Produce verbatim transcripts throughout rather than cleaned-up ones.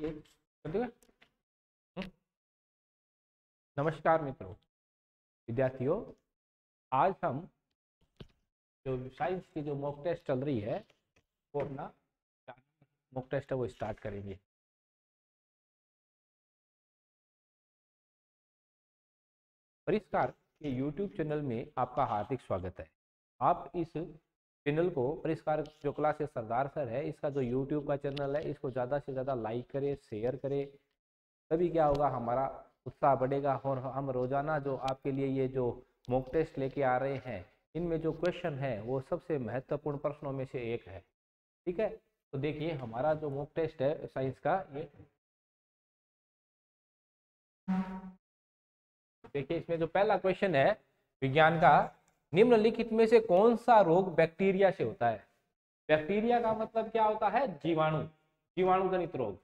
ये कर दूंगा। हम्म, नमस्कार मित्रों, विद्यार्थियों, आज हम जो साइंस की जो मॉक टेस्ट चल रही है वो अपना मॉक टेस्ट है वो स्टार्ट करेंगे। परिष्कार के यूट्यूब चैनल में आपका हार्दिक स्वागत है। आप इस चैनल को, परिष्कार जो क्लासेस सरदार सर है, इसका जो यूट्यूब का चैनल है, इसको ज़्यादा से ज़्यादा लाइक करें, शेयर करें। तभी क्या होगा, हमारा उत्साह बढ़ेगा और हम रोजाना जो आपके लिए ये जो मॉक टेस्ट लेके आ रहे हैं, इनमें जो क्वेश्चन है वो सबसे महत्वपूर्ण प्रश्नों में से एक है। ठीक है, तो देखिए हमारा जो मॉक टेस्ट है साइंस का, ये देखिए इसमें जो पहला क्वेश्चन है विज्ञान का, निम्नलिखित में से कौन सा रोग बैक्टीरिया से होता है। बैक्टीरिया का मतलब क्या होता है, जीवाणु, जीवाणु जनित रोग।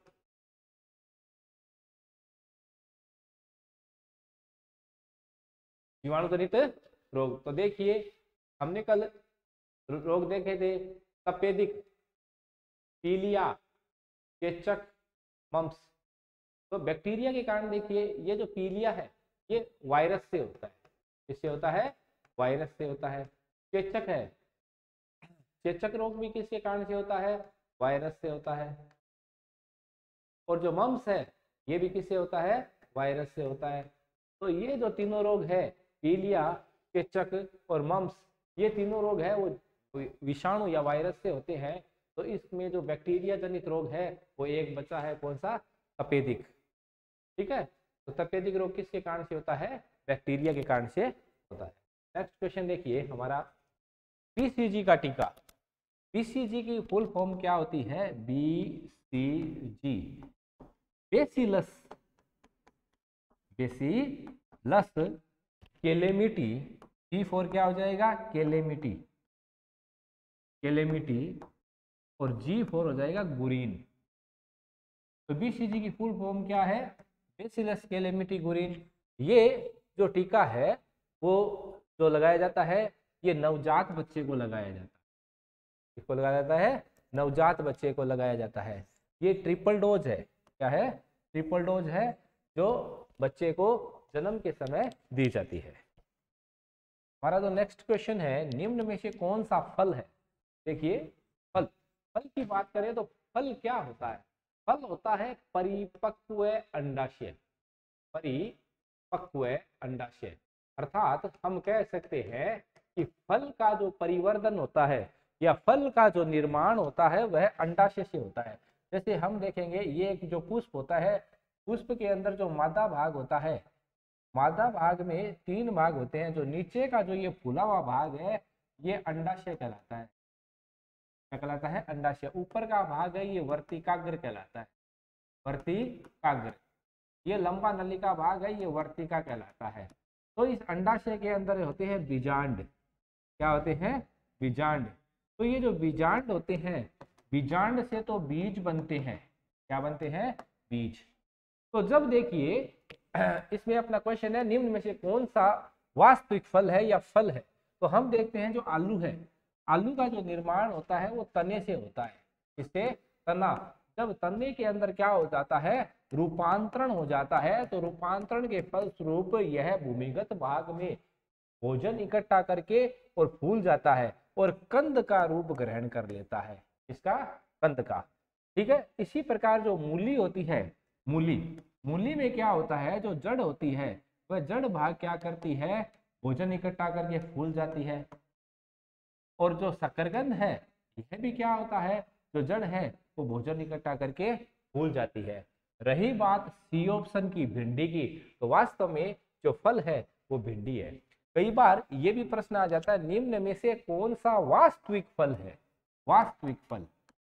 जीवाणु जनित रोग, तो देखिए हमने कल रोग देखे थे, तपेदिक, पीलिया, चेचक, मम्स। तो बैक्टीरिया के कारण देखिए ये जो पीलिया है ये वायरस से होता है। किससे होता है, वायरस से होता है। चेचक है, चेचक रोग भी किसके कारण से होता है, वायरस से होता है। और जो मम्स है ये भी किससे होता है, वायरस से होता है। तो ये जो तीनों रोग है, पीलिया, चेचक और मम्स, ये तीनों रोग है वो विषाणु या वायरस से होते हैं। तो इसमें जो बैक्टीरिया जनित रोग है वो एक बचा है, कौन सा, तपेदिक। ठीक है, तो तपेदिक रोग किसके कारण से होता है, बैक्टीरिया के कारण से होता है। नेक्स्ट क्वेश्चन देखिए हमारा, पीसीजी का टीका, पीसीजी की फुल फॉर्म क्या होती है, BCG, bacillus, bacillus Calmette. T for क्या हो जाएगा, कैलेमिटी, कैलेमिटी, और जी फोर हो जाएगा गुरीन। तो बीसीजी की फुल फॉर्म क्या है, बेसिलस कैलेमिटी गुरीन। ये जो टीका है वो जो लगाया जाता है, ये नवजात बच्चे को लगाया जाता है। किसको लगाया जाता है, नवजात बच्चे को लगाया जाता है। ये ट्रिपल डोज है, क्या है, ट्रिपल डोज है, जो बच्चे को जन्म के समय दी जाती है। हमारा जो नेक्स्ट क्वेश्चन है, निम्न में से कौन सा फल है। देखिए फल, फल की बात करें तो फल क्या होता है, फल होता है परिपक्व अंडाशय, परिपक्व अंडाशय। अर्थात हम कह सकते हैं कि फल का जो परिवर्धन होता है या फल का जो निर्माण होता है वह अंडाशय से होता है। जैसे हम देखेंगे, ये एक जो पुष्प होता है, पुष्प के अंदर जो मादा भाग होता है, मादा भाग में तीन भाग होते हैं। जो नीचे का जो ये फूला हुआ भाग है ये अंडाशय कहलाता है, क्या कहलाता है, अंडाशय। ऊपर का भाग है ये वर्तिकाग्र कहलाता है, वर्तिकाग्र। ये लंबा नली का भाग है ये वर्तिका कहलाता है। तो इस अंडाशय के अंदर होते हैं बीजांड, क्या होते हैं, बीजांड। तो ये जो बीजांड होते हैं, बीजांड से तो बीज बनते हैं, क्या बनते हैं, बीज। तो जब देखिए इसमें अपना क्वेश्चन है, निम्न में से कौन सा वास्तविक फल है या फल है। तो हम देखते हैं जो आलू है, आलू का जो निर्माण होता है वो तने से होता है। इससे तना, जब तने के अंदर क्या हो जाता है, रूपांतरण हो जाता है, तो रूपांतरण के फलस्वरूप यह भूमिगत भाग में भोजन इकट्ठा करके और फूल जाता है और कंद का रूप ग्रहण कर लेता है। इसका, कंद का। ठीक है, इसी प्रकार जो मूली होती है, मूली, मूली में क्या होता है, जो जड़ होती है वह जड़ भाग क्या करती है, भोजन इकट्ठा करके फूल जाती है। और जो शकरकंद है यह भी क्या होता है, जो जड़ है वो भोजन इकट्ठा करके फूल जाती है। रही बात सी ऑप्शन की, भिंडी की, तो वास्तव में जो फल है वो भिंडी है। कई बार ये भी प्रश्न आ जाता है, निम्न में से कौन सा वास्तविक फल है, वास्तविक फल।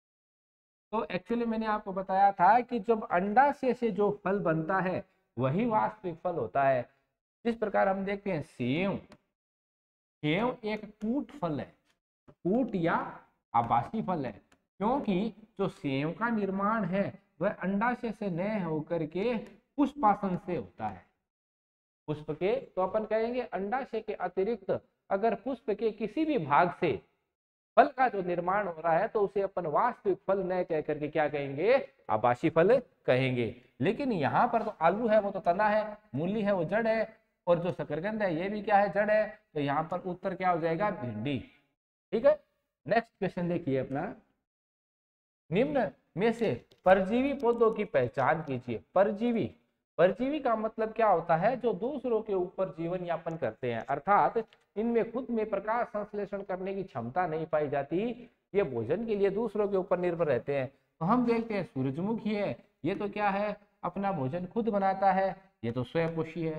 तो एक्चुअली मैंने आपको बताया था कि जब अंडाशय से जो फल बनता है वही वास्तविक फल होता है। जिस प्रकार हम देखते हैं सेव, सेव एक कूट फल है, कूट या आभासी फल है, क्योंकि जो सेव का निर्माण है वह अंडाशय से न होकर के पुष्पासन से होता है। पुष्प के, तो अपन कहेंगे अंडाशय के अतिरिक्त अगर पुष्प के किसी भी भाग से फल का जो निर्माण हो रहा है तो उसे अपन वास्तविक फल न कह करके क्या कहेंगे, आभासी फल कहेंगे। लेकिन यहाँ पर तो आलू है वो तो तना है, मूली है वो जड़ है, और जो शकरकंद है ये भी क्या है, जड़ है। तो यहाँ पर उत्तर क्या हो जाएगा, भिंडी। ठीक है, नेक्स्ट क्वेश्चन देखिए अपना, निम्न में से परजीवी पौधों की पहचान कीजिए। परजीवी, परजीवी का मतलब क्या होता है, जो दूसरों के ऊपर जीवन यापन करते हैं, अर्थात इनमें खुद में प्रकाश संश्लेषण करने की क्षमता नहीं पाई जाती, ये भोजन के लिए दूसरों के ऊपर निर्भर रहते हैं। तो हम देखते हैं सूरजमुखी है, ये तो क्या है, अपना भोजन खुद बनाता है, ये तो स्वयंपोषी है।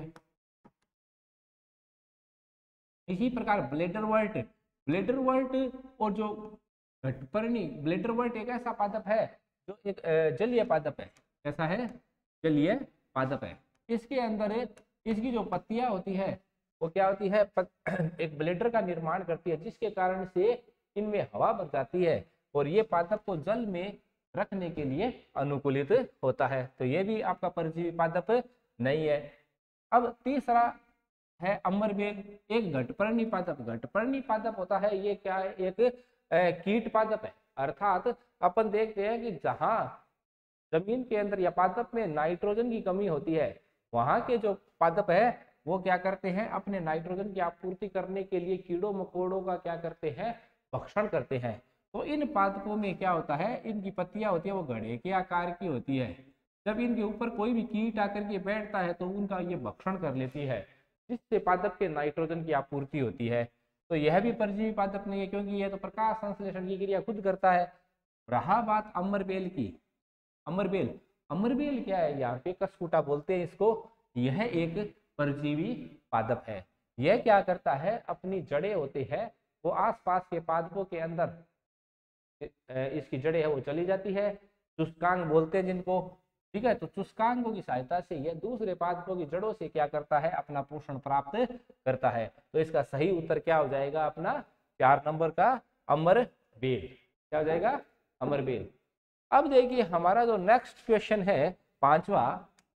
इसी प्रकार ब्लेडरवर्ट, ब्लेडरवर्ट और जो घटपर्णी, ब्लेडरवर्ट एक ऐसा पादप है जो एक जलीय पादप है। कैसा है, जलीय पादप है। इसके अंदर इसकी जो पत्तियां होती है वो क्या होती है, पत, एक ब्लेडर का निर्माण करती है, जिसके कारण से इनमें हवा बन जाती है और ये पादप को जल में रखने के लिए अनुकूलित होता है। तो ये भी आपका परजीवी पादप नहीं है। अब तीसरा है अमरबेल, एक घटपर्णी पादप। घटपर्णी पादप होता है, ये क्या है, एक कीट पादप है। अर्थात अपन देखते हैं कि जहां जमीन के अंदर या पादप में नाइट्रोजन की कमी होती है, वहां के जो पादप है वो क्या करते हैं, अपने नाइट्रोजन की आपूर्ति करने के लिए कीड़ों मकोड़ों का क्या करते हैं, भक्षण करते हैं। तो इन पादपों में क्या होता है, इनकी पत्तियां होती है वो घड़े के आकार की होती है। जब इनके ऊपर कोई भी कीट आकर के बैठता है तो उनका ये भक्षण कर लेती है, जिससे पादप के नाइट्रोजन की आपूर्ति होती है। तो यह भी परजीवी पादप नहीं है, क्योंकि यह तो प्रकाश संश्लेषण की क्रिया खुद करता है। रहा बात अमरबेल की, अमरबेल, अमरबेल क्या है, यहाँ पे कसकुटा बोलते हैं इसको। यह एक परजीवी पादप है। यह क्या करता है, अपनी जड़ें होती है वो आसपास के पादपों के अंदर इसकी जड़ें है वो चली जाती है, चुस्कांग बोलते हैं जिनको। ठीक है, तो चुस्कांगों की सहायता से यह दूसरे पादपों की जड़ों से क्या करता है, अपना पोषण प्राप्त करता है। तो इसका सही उत्तर क्या हो जाएगा, अपना चार नंबर का अमरबेल। क्या हो जाएगा, अमरबेल। अब देखिए हमारा जो नेक्स्ट क्वेश्चन है पांचवा,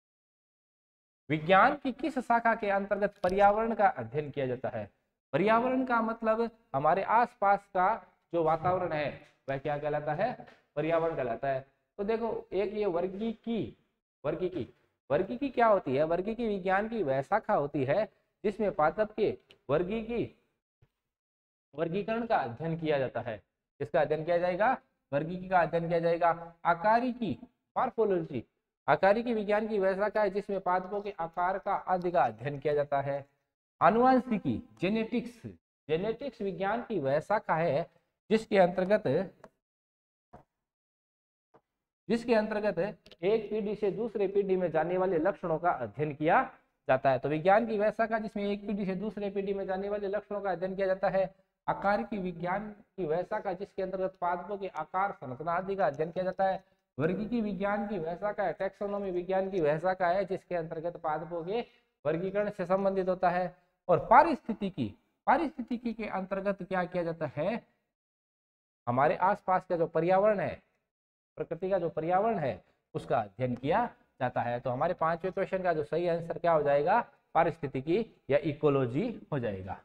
विज्ञान की किस शाखा के अंतर्गत पर्यावरण का अध्ययन किया जाता है। पर्यावरण का मतलब हमारे आसपास का जो वातावरण है वह क्या कहलाता है, पर्यावरण कहलाता है। तो देखो एक ये वर्गीकी, वर्गीकी, वर्गीकी क्या होती है, वर्गीकी विज्ञान की वह शाखा होती है जिसमें पादप के वर्गीकी वर्गीकरण का अध्ययन किया जाता है। इसका अध्ययन किया जाएगा, वर्गीकी का अध्ययन किया जाएगा। आकारिकी, मॉर्फोलॉजी, आकारिकी विज्ञान की वह शाखा है जिसमें पादपों के आकार का आदि का अध्ययन किया जाता है। आनुवांशिकी, जेनेटिक्स, जेनेटिक्स विज्ञान की वह शाखा है जिसके अंतर्गत जिसके अंतर्गत एक पीढ़ी से दूसरे पीढ़ी में जाने वाले लक्षणों का अध्ययन किया जाता है। तो विज्ञान की वह शाखा जिसमें एक पीढ़ी से दूसरे पीढ़ी में जाने वाले लक्षणों का अध्ययन किया जाता है। आकारिकी विज्ञान की वह शाखा जिसके अंतर्गत पादपों के आकार, संरचना आदि का अध्ययन किया जाता है। वर्गीकी विज्ञान की वह शाखा है, टैक्सोनॉमी विज्ञान की वह शाखा है जिसके अंतर्गत पादपों के वर्गीकरण से संबंधित होता है। और पारिस्थितिकी, पारिस्थितिकी के अंतर्गत क्या किया जाता है, हमारे आसपास का जो पर्यावरण है, प्रकृति का जो पर्यावरण है उसका अध्ययन किया जाता है। तो हमारे पांचवें क्वेश्चन का जो सही आंसर क्या हो जाएगा, पारिस्थितिकी या इकोलॉजी हो जाएगा।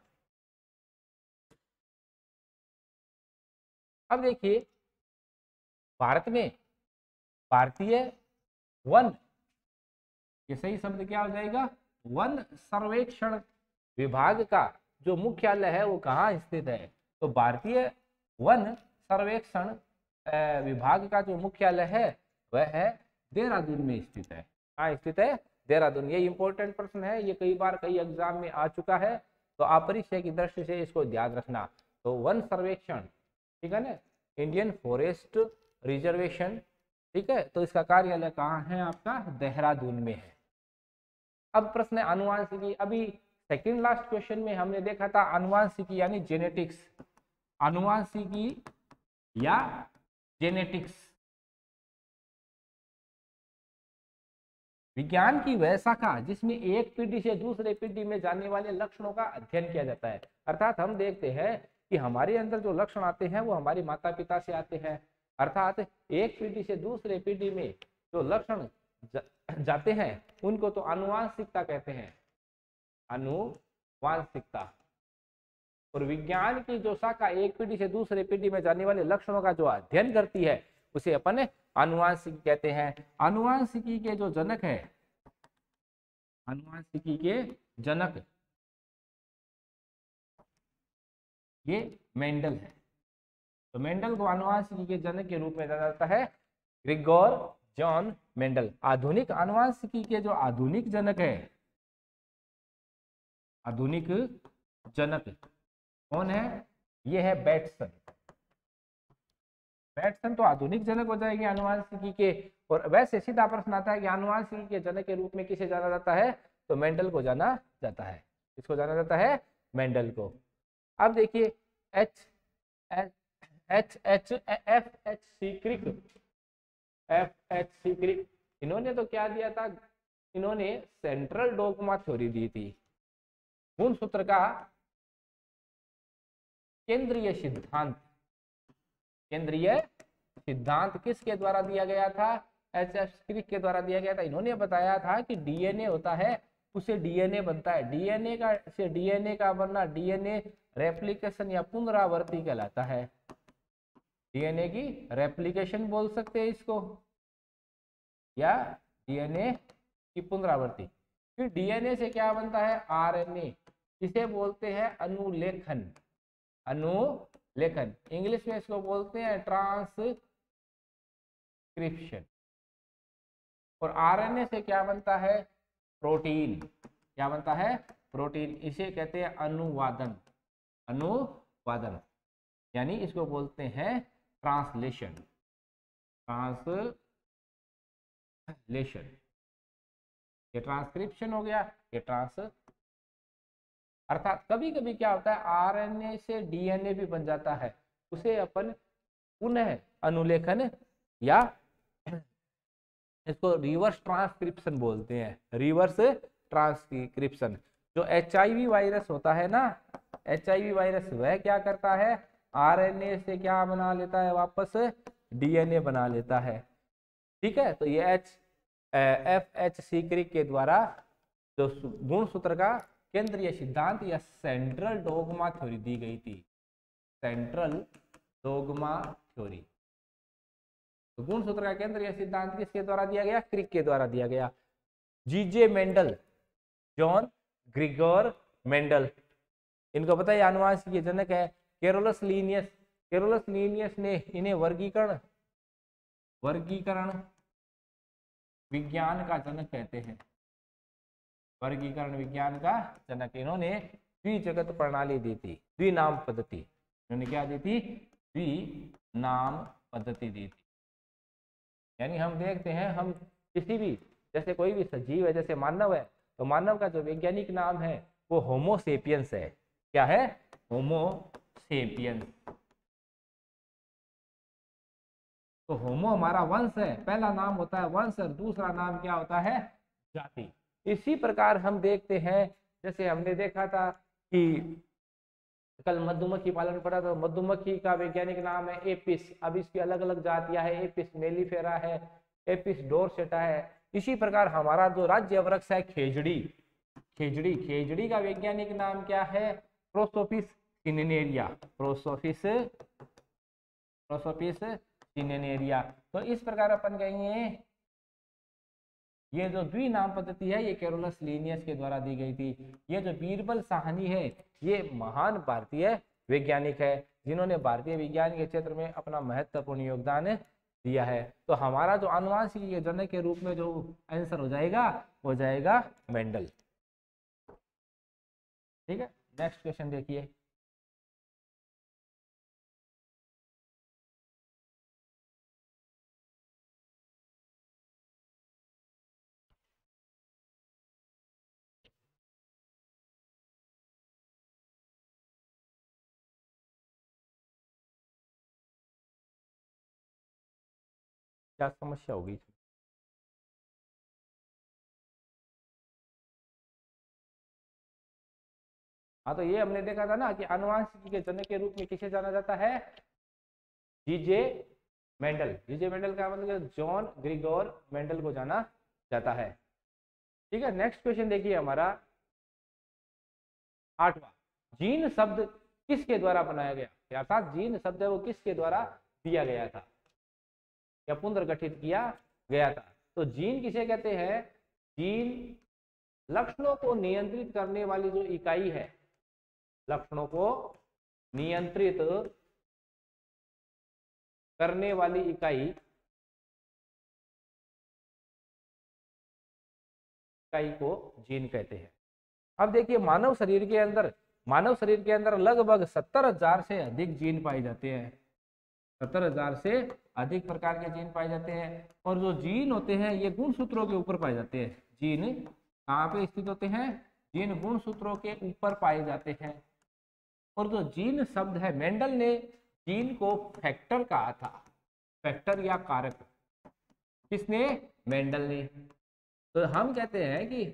अब देखिए भारत में भारतीय वन, ये सही शब्द क्या हो जाएगा, वन सर्वेक्षण विभाग का जो मुख्यालय है वो कहाँ स्थित है। तो भारतीय वन सर्वेक्षण विभाग का जो मुख्यालय है वह है देहरादून में स्थित है। कहाँ स्थित है, देहरादून। ये इंपॉर्टेंट प्रश्न है, ये कई बार कई एग्जाम में आ चुका है, तो आप परिचय की दृष्टि से इसको ध्यान रखना। तो वन सर्वेक्षण, ठीक है ना, इंडियन फॉरेस्ट रिजर्वेशन, ठीक है, तो इसका कार्यालय कहाँ है आपका, देहरादून में है। अब प्रश्न है आनुवांशिकी। अभी सेकंड लास्ट क्वेश्चन में हमने देखा था आनुवांशिकी यानी जेनेटिक्स, आनुवांशिकी या जेनेटिक्स विज्ञान की वह शाखा जिसमें एक पीढ़ी से दूसरे पीढ़ी में जाने वाले लक्षणों का अध्ययन किया जाता है। अर्थात हम देखते हैं कि हमारे अंदर जो लक्षण आते हैं वो हमारे माता पिता से आते हैं। अर्थात एक पीढ़ी से दूसरे पीढ़ी में जो लक्षण जा, जाते हैं उनको तो आनुवांशिकता कहते हैं, आनुवांशिकता। और विज्ञान की जो शाखा एक पीढ़ी से दूसरे पीढ़ी में जाने वाले लक्षणों का जो अध्ययन करती है उसे अपन आनुवांशिकी कहते हैं। आनुवांशिकी के जो जनक है, आनुवांशिकी के जनक ये मेंडल है। तो मेंडल को आनुवांशिकी के जनक के रूप में जाना जाता है, ग्रिगोर जॉन मेंडल। आधुनिक आनुवांशिकी के जो आधुनिक जनक है, आधुनिक जनक कौन है? ये है बैटसन। बैटसन तो आधुनिक जनक हो जाएगी आनुवांशिकी के। और वैसे सीधा प्रश्न आता है कि आनुवांशिकी के जनक के रूप में किसे जाना जाता है? तो मेंडल को जाना जाता है। किसको जाना जाता है? मेंडल को। अब देखिए H H H F H C Crick, F H C Crick, इन्होंने तो क्या दिया था? इन्होंने सेंट्रल डोगमा थ्योरी दी थी। गुणसूत्र का केंद्रीय सिद्धांत, केंद्रीय सिद्धांत किसके द्वारा दिया गया था? एच एफ क्रिक के द्वारा दिया गया था। इन्होंने बताया था कि डीएनए होता है, उसे डीएनए बनता है, डीएनए का से डीएनए का बनना डीएनए रेप्लिकेशन या पुनरावृत्ति कहलाता है। डीएनए की रेप्लिकेशन बोल सकते हैं इसको, या डीएनए की पुनरावृत्ति। फिर डीएनए से क्या बनता है? आरएनए, इसे बोलते हैं अनुलेखन, अनुलेखन। इंग्लिश में इसको बोलते हैं ट्रांसक्रिप्शन। और आरएनए से क्या बनता है? प्रोटीन। क्या बनता है? प्रोटीन। इसे कहते हैं अनुवादन, अनुवादन, यानी इसको बोलते हैं ट्रांसलेशन, ट्रांसलेशन। ये ट्रांसक्रिप्शन हो गया, ये ट्रांस। अर्थात कभी कभी क्या होता है, आरएनए से डीएनए भी बन जाता है, उसे अपन पुनः अनुलेखन या इसको रिवर्स ट्रांसक्रिप्शन बोलते हैं, रिवर्स ट्रांसक्रिप्शन। जो एचआईवी वायरस होता है ना, एचआईवी वायरस वह क्या करता है? आरएनए से क्या बना लेता है? वापस डीएनए बना लेता है। ठीक है, तो ये H F H C Crick के द्वारा जो गुणसूत्र का केंद्रीय सिद्धांत या सेंट्रल डोगमा थ्योरी दी गई थी, सेंट्रल डोगमा थ्योरी। तो गुणसूत्र का केंद्रीय सिद्धांत किसके द्वारा दिया गया? क्रिक के द्वारा दिया गया। जीजे मेंडल, जॉन ग्रिगोर मेंडल, इनको पता है आनुवांशिकी के जनक है। कैरोलस लीनियस, कैरोलस लीनियस ने इन्हें वर्गीकरण वर्गीकरण विज्ञान का जनक कहते हैं, वर्गीकरण विज्ञान का जनक। इन्होंने द्विजगत प्रणाली दी थी, द्विनाम पद्धति। इन्होंने क्या दी थी? द्विनाम पद्धति दी थी। यानी हम देखते हैं, हम किसी भी, जैसे कोई भी सजीव है, जैसे मानव है, तो मानव का जो वैज्ञानिक नाम है वो होमो सेपियंस है। क्या है? Homo sapiens. तो होमो हमारा वंश है, पहला नाम होता है वंश और दूसरा नाम क्या होता है? जाति। इसी प्रकार हम देखते हैं, जैसे हमने देखा था कि कल मधुमक्खी पालन पढ़ा, तो मधुमक्खी का वैज्ञानिक नाम है एपिस। अब इसकी अलग अलग जातियां है, एपिस मेलिफेरा है, एपिस डोरसेटा है। इसी प्रकार हमारा जो राज्य वृक्ष है खेजड़ी, खेजड़ी खेजड़ी का वैज्ञानिक नाम क्या है? Prosopis cineraria, Prosopis Prosopis cineraria. तो इस प्रकार अपन कहेंगे ये जो द्विनाम पद्धति है ये कैरोलस लीनियस के द्वारा दी गई थी। ये जो बीरबल साहनी है ये महान भारतीय वैज्ञानिक है, जिन्होंने भारतीय विज्ञान के क्षेत्र में अपना महत्वपूर्ण योगदान दिया है। तो हमारा जो आनुवांशिकी के जनक के रूप में जो आंसर हो जाएगा हो जाएगा मेंडल। ठीक है, नेक्स्ट क्वेश्चन देखिए। क्या समस्या होगी? हाँ, तो ये हमने देखा था ना कि आनुवांशिकी के जनक के रूप में किसे जाना जाता है? जीजे मेंडल। जीजे मेंडल का मतलब जॉन ग्रिगोर मेंडल को जाना जाता है। ठीक है, नेक्स्ट क्वेश्चन देखिए हमारा आठवां। जीन शब्द किसके द्वारा बनाया गया, अर्थात जीन शब्द है वो किसके द्वारा दिया गया था या पुनर्गठित किया गया था। तो जीन किसे कहते हैं, जीन लक्षणों को नियंत्रित करने वाली जो इकाई है, लक्षणों को नियंत्रित करने वाली इकाई इकाई को जीन कहते हैं। अब देखिए मानव शरीर के अंदर मानव शरीर के अंदर लगभग सत्तर हजार से अधिक जीन पाए जाते हैं, सत्तर हजार से अधिक प्रकार के जीन पाए जाते हैं। और जो जीन होते हैं ये गुणसूत्रों के ऊपर पाए जाते हैं। जीन कहाँ पे स्थित होते हैं, जीन गुणसूत्रों के ऊपर पाए जाते हैं। और जो जीन शब्द है, मेंडल ने जीन को फैक्टर कहा था, फैक्टर या कारक। किसने, मेंडल ने। तो हम कहते हैं कि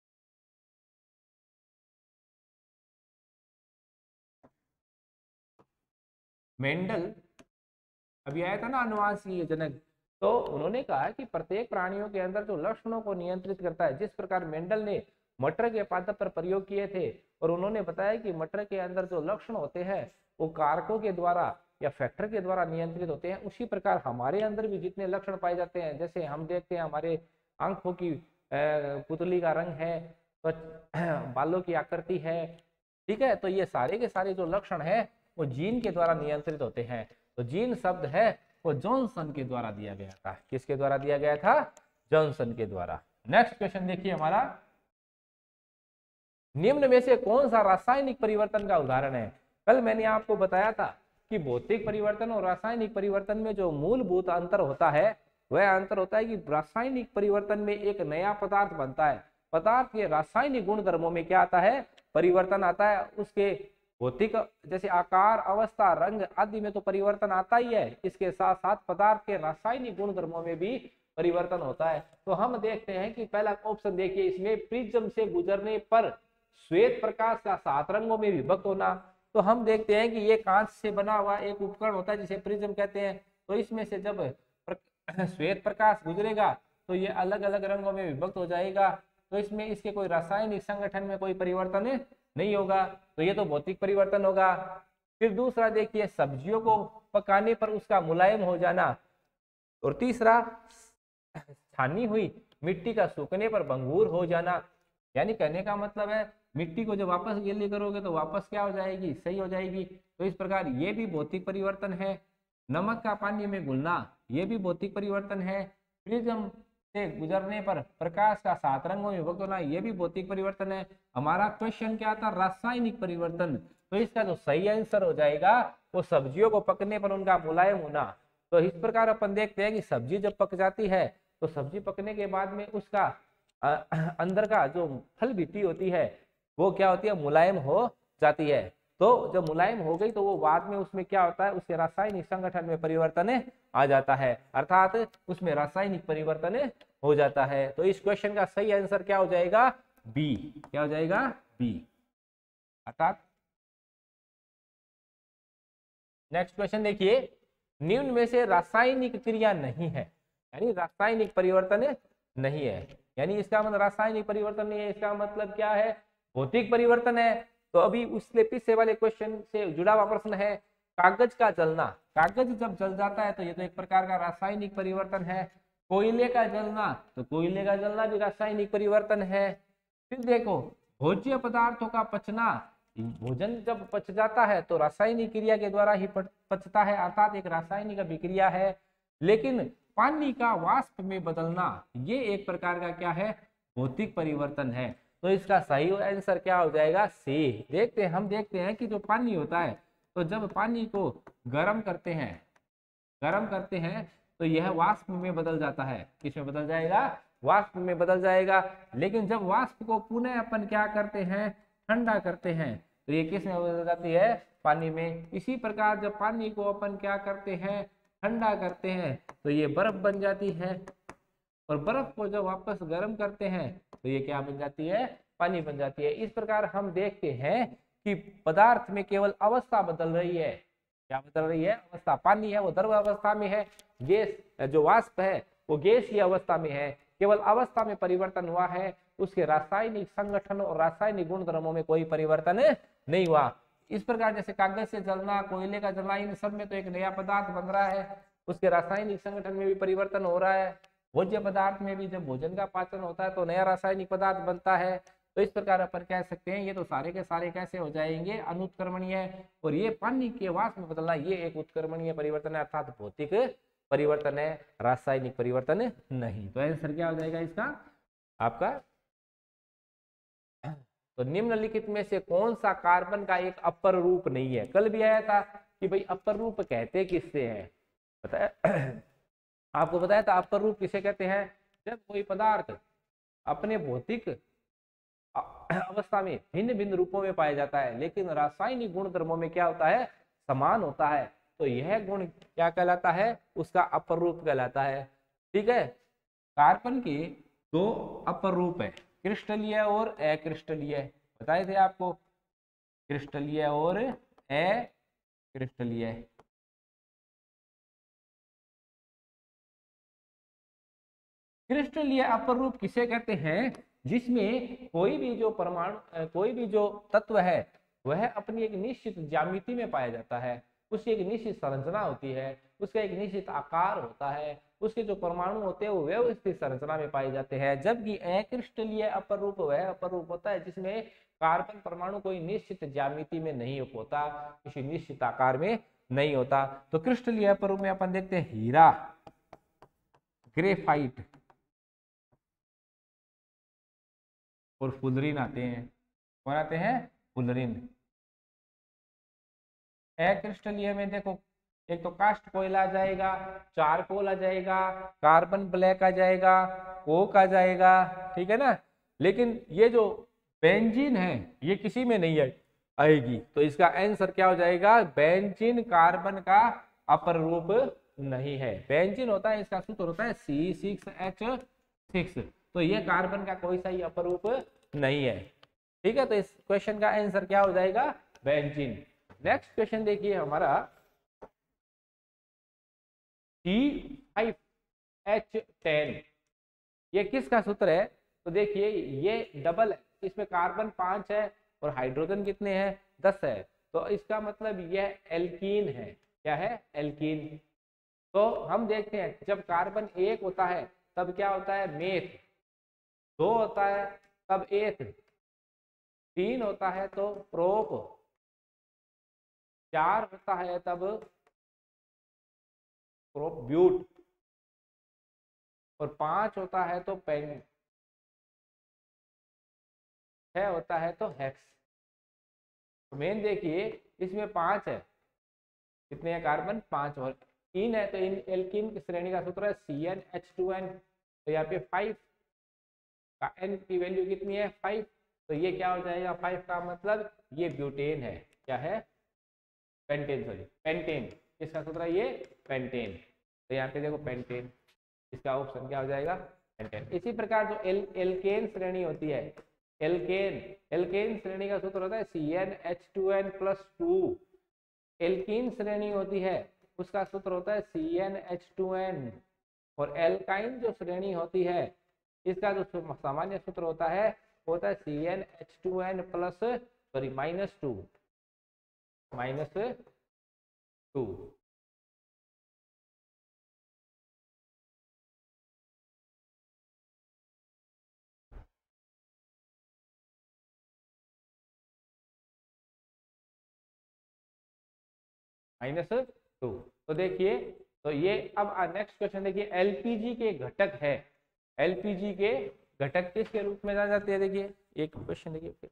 मेंडल अभी आया था ना अनुवांशीय जनक, तो उन्होंने कहा कि प्रत्येक प्राणियों के अंदर जो लक्षणों को नियंत्रित करता है, जिस प्रकार मेंडल ने मटर के पादप पर प्रयोग किए थे और उन्होंने बताया कि मटर के अंदर जो लक्षण होते हैं वो कारकों के द्वारा या फैक्टर के द्वारा नियंत्रित होते हैं, उसी प्रकार हमारे अंदर भी जितने लक्षण पाए जाते हैं, जैसे हम देखते हैं हमारे आंखों की पुतली का रंग है, तो बालों की आकृति है, ठीक है, तो ये सारे के सारे जो लक्षण है वो जीन के द्वारा नियंत्रित होते हैं। तो जीन शब्द है वो जॉनसन के द्वारा दिया गया था। किसके द्वारा दिया गया था, जॉनसन के द्वारा। नेक्स्ट क्वेश्चन देखिए हमारा, निम्न में से कौन सा रासायनिक परिवर्तन का उदाहरण है। कल मैंने आपको बताया था कि भौतिक परिवर्तन और रासायनिक परिवर्तन में जो मूलभूत अंतर होता है वह अंतर होता है कि रासायनिक परिवर्तन में एक नया पदार्थ बनता है, पदार्थ के रासायनिक गुणधर्मों में क्या आता है, परिवर्तन आता है। उसके भौतिक जैसे आकार, अवस्था, रंग आदि में तो परिवर्तन आता ही है, इसके साथ साथ पदार्थ के रासायनिक गुणधर्मों में भी परिवर्तन होता है। तो हम देखते हैं कि पहला ऑप्शन देखिए, इसमें प्रिज्म से गुजरने पर श्वेत प्रकाश का सात रंगों में विभक्त होना। तो हम देखते हैं कि ये कांच से बना हुआ एक उपकरण होता है जिसे प्रिज्म कहते हैं। तो इसमें से जब श्वेत प्रकाश गुजरेगा तो ये अलग अलग रंगों में विभक्त हो जाएगा। तो इसमें इसके कोई रासायनिक संगठन में कोई परिवर्तन नहीं होगा, तो ये तो भौतिक परिवर्तन होगा। फिर दूसरा देखिए, सब्जियों को पकाने पर उसका मुलायम हो जाना। और तीसरा, छानी हुई मिट्टी का सूखने पर भंगूर हो जाना। यानी कहने का मतलब है मिट्टी को जब वापस गीली करोगे तो वापस क्या हो जाएगी, सही हो जाएगी। तो इस प्रकार ये भी भौतिक परिवर्तन है। नमक का पानी में घुलना ये भी भौतिक परिवर्तन है। प्रिज्म से गुजरने पर प्रकाश का सात रंगों में विभक्त होना ये भी भौतिक परिवर्तन है। हमारा क्वेश्चन क्या था, रासायनिक परिवर्तन। तो इसका जो सही आंसर हो जाएगा वो सब्जियों को पकने पर उनका मुलायम होना। तो इस प्रकार अपन देखते हैं कि सब्जी जब पक जाती है तो सब्जी पकने के बाद में उसका आ, अंदर का जो फल बिट्टी होती है वो क्या होती है, मुलायम हो जाती है। तो जब मुलायम हो गई तो वो बाद में उसमें क्या होता है, उसके रासायनिक संगठन में परिवर्तन आ जाता है, अर्थात उसमें रासायनिक परिवर्तन हो जाता है। तो इस क्वेश्चन का सही आंसर क्या हो जाएगा, बी। क्या हो जाएगा, बी। अर्थात नेक्स्ट क्वेश्चन देखिए, निम्न में से रासायनिक क्रिया नहीं है, यानी रासायनिक परिवर्तन नहीं है, यानी इसका मतलब रासायनिक परिवर्तन नहीं है, इसका मतलब क्या है, भौतिक परिवर्तन है। तो अभी उससे पीछे वाले क्वेश्चन से जुड़ा हुआ प्रश्न है, कागज का जलना। कागज जब जल जाता है तो ये तो एक प्रकार का रासायनिक परिवर्तन है। कोयले का जलना, तो कोयले का जलना भी रासायनिक परिवर्तन है। फिर देखो, भोज्य पदार्थों का पचना, भोजन जब पच जाता है तो रासायनिक क्रिया के द्वारा ही पचता है, अर्थात एक रासायनिक अभिक्रिया है। लेकिन पानी का वाष्प में बदलना ये एक प्रकार का क्या है, भौतिक परिवर्तन है। तो इसका सही आंसर क्या हो जाएगा, सी। देखते हैं, हम देखते हैं कि जो पानी होता है तो जब पानी को गर्म करते हैं गर्म करते हैं तो यह वाष्प में बदल जाता है। किस में बदल जाएगा, वाष्प में बदल जाएगा। लेकिन जब वाष्प को पुनः अपन क्या करते हैं, ठंडा करते हैं, तो ये किस में बदल जाती है, पानी में। इसी प्रकार जब पानी को अपन क्या करते हैं, ठंडा करते हैं, तो ये बर्फ बन जाती है। और बर्फ को जब वापस गर्म करते हैं तो ये क्या बन जाती है, पानी बन जाती है। इस प्रकार हम देखते हैं कि पदार्थ में केवल अवस्था बदल रही है। क्या बदल रही है, अवस्था। पानी है वो द्रव अवस्था में है, गैस जो वाष्प है वो गैसीय अवस्था में है, केवल अवस्था में परिवर्तन हुआ है, उसके रासायनिक संगठन और रासायनिक गुणधर्मों में कोई परिवर्तन नहीं हुआ। इस प्रकार जैसे कागज से जलना, कोयले का जलना, इन सब में तो एक नया पदार्थ बन रहा है, उसके रासायनिक संगठन में भी परिवर्तन हो रहा है। भोज्य पदार्थ में भी जब भोजन का पाचन होता है तो नया रासायनिक पदार्थ बनता है। तो इस प्रकार अपन कह सकते हैं ये तो सारे के सारे कैसे हो जाएंगे, अनुत्क्रमणीय। और ये पानी के वाष्प में बदलना ये एक उत्क्रमणीय परिवर्तन है, अर्थात भौतिक परिवर्तन है, रासायनिक परिवर्तन नहीं। तो आंसर क्या हो जाएगा इसका आपका? तो निम्नलिखित में से कौन सा कार्बन का एक अपर रूप नहीं है? कल भी आया था कि भाई अपर रूप कहते किससे हैं, बताया आपको बताया था अपर रूप किसे कहते हैं? जब कोई पदार्थ अपने भौतिक अवस्था में भिन्न भिन्न रूपों में पाया जाता है लेकिन रासायनिक गुण धर्मों में क्या होता है, समान होता है, तो यह गुण क्या कहलाता है, उसका अपर रूप कहलाता है। ठीक है, कार्बन के दो अपर रूप है, क्रिस्टलीय और अक्रिस्टलीय, बताए थे आपको, क्रिस्टलीय और अक्रिस्टलीय। क्रिस्टलीय अपर रूप किसे कहते हैं? जिसमें कोई भी जो परमाणु, कोई भी जो तत्व है वह अपनी एक निश्चित ज्यामिति में पाया जाता है, उसकी एक निश्चित संरचना होती है, उसका एक निश्चित आकार होता है, उसके जो परमाणु होते हैं वो व्यवस्थित संरचना में पाए जाते हैं। जबकि अक्रिस्टलीय अपर रूप वह अपर रूप होता है जिसमें कार्बन परमाणु कोई निश्चित ज्यामिति में नहीं होता, किसी निश्चित आकार में नहीं होता। तो क्रिस्टलीय अपर रूप में अपन देखते हैं हीरा, ग्रेफाइट और फुलरिन आते हैं। कौन आते हैं? फुलरिन। अक्रिस्टलीय में देखो एक तो कास्ट कोयला आ जाएगा, चारकोल आ जाएगा, कार्बन ब्लैक आ जाएगा, कोक आ जाएगा, ठीक है ना। लेकिन ये जो बेंजीन है ये किसी में नहीं है आएगी, तो इसका आंसर क्या हो जाएगा? बेंजीन कार्बन का अपर रूप नहीं है। बेंजीन होता है, इसका सूत्र होता है सी सिक्स एच सिक्स, तो ये कार्बन का कोई सा ही अपर रूप नहीं है। ठीक है, तो इस क्वेश्चन का आंसर क्या हो जाएगा? बेंजीन। नेक्स्ट क्वेश्चन देखिए हमारा सी फाइव एच टेन, ये किसका सूत्र है? तो देखिए ये डबल है, इसमें कार्बन पांच है और हाइड्रोजन कितने हैं? दस है, तो इसका मतलब यह एल्कीन है। क्या है? एल्कीन। तो हम देखते हैं जब कार्बन एक होता है तब क्या होता है? मेथ। दो होता है तब एथ। तीन होता है तो प्रोप। चार होता है तब प्रोप्यूट और पांच होता है तो पेन, छह होता है तो हेक्स। तो मेन देखिए इसमें पांच है, कितने हैं कार्बन? पांच। और तीन है तो इन एल्कीन की श्रेणी का सूत्र है C n H two n, तो यहाँ पे फाइव का एन की वैल्यू कितनी है? फाइव, तो ये क्या हो जाएगा? फाइव का मतलब ये ब्यूटेन है। क्या है? Pentane, sorry pentane. इसका सूत्र है ये पेंटेन, तो यहाँ पे देखो पेंटेन, इसका ऑप्शन क्या हो जाएगा? पेंटेन। इसी प्रकार जो एल एल्केन श्रेणी होती है, एल्केन एल्केन श्रेणी का सूत्र होता है C n H two n plus two. Alkene श्रेणी होती है उसका सूत्र होता है C n H two n. और एल्काइन जो श्रेणी होती है इसका जो सामान्य सूत्र होता है वो होता है C n H two n plus sorry minus two minus two. Minus two. तो देखिए, तो ये अब नेक्स्ट क्वेश्चन देखिए, एलपीजी के घटक है, एलपीजी के घटक किसके रूप में जाने जाते हैं? देखिए एक क्वेश्चन देखिए,